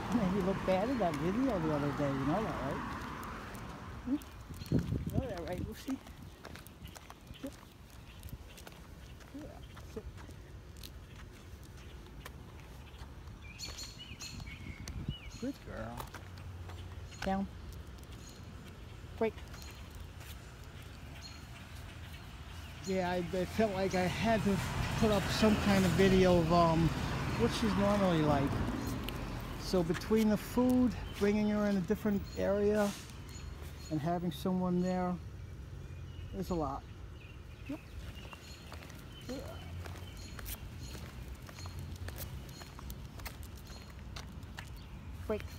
You look bad in that video the other day, you know that, right? Hmm? You know that, right, Lucy? Sit. Yeah, sit. Good girl. Down. Break. Yeah, I felt like I had to put up some kind of video of what she's normally like. So between the food, bringing her in a different area, and having someone there, there's a lot. Yep. Yeah. Break.